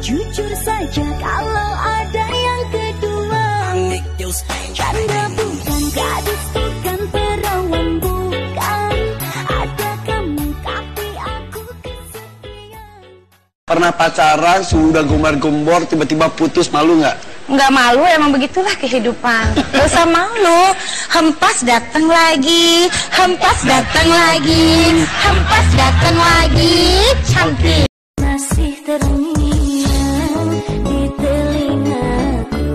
jujur saja kalau ada yang kedua. Canda bukan, gadis bukan, perawan bukan. Ada kamu tapi aku kesepian. Pernah pacaran, sudah gembar-gembor, tiba-tiba putus, malu nggak? Nggak malu, emang begitulah kehidupan. Gak usah malu. Hempas datang lagi, hempas datang lagi, hempas datang lagi, cantik. Masih terngiang di telingaku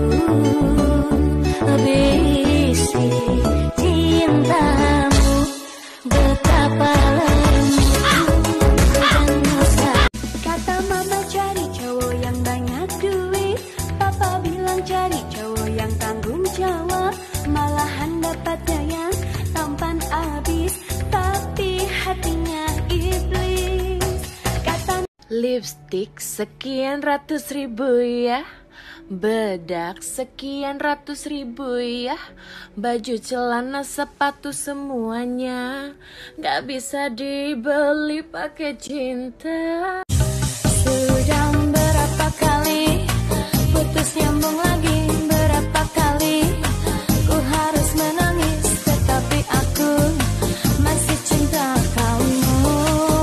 bisik cintamu, betapa lemah dan mesra. Kata mama cari cowok yang banyak duit, papa bilang cari cowok yang tanggung jawab. Malahan dapatnya yang tampan abis, tapi hatinya iblis. Kata Lipstik sekian ratus ribu ya, bedak sekian ratus ribu ya, baju celana sepatu semuanya gak bisa dibeli pakai cinta. sudah berapa kali putus nyambung lagi, berapa kali ku harus menangis, tetapi aku masih cinta kamu.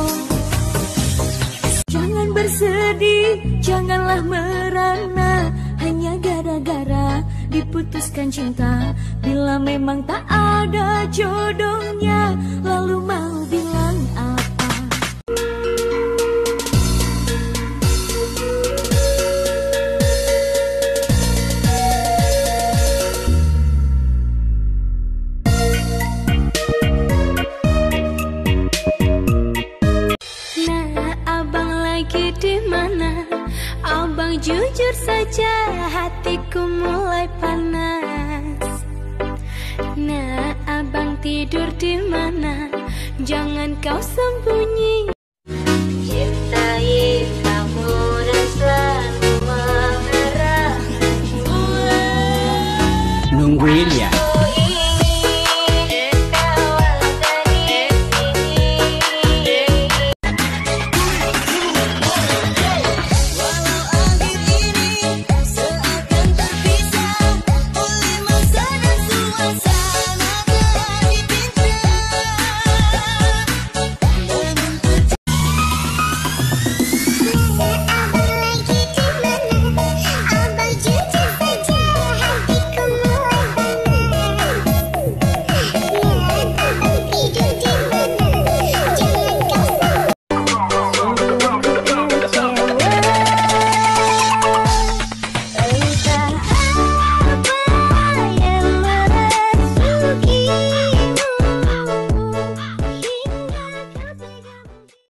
Jangan bersedih, janganlah merana, hanya gara-gara diputuskan cinta. Bila memang tak ada jodohnya, lalu mau bilang apa? Abang jujur saja, hatiku mulai panas. Nah, abang tidur di mana? Jangan kau sembunyi.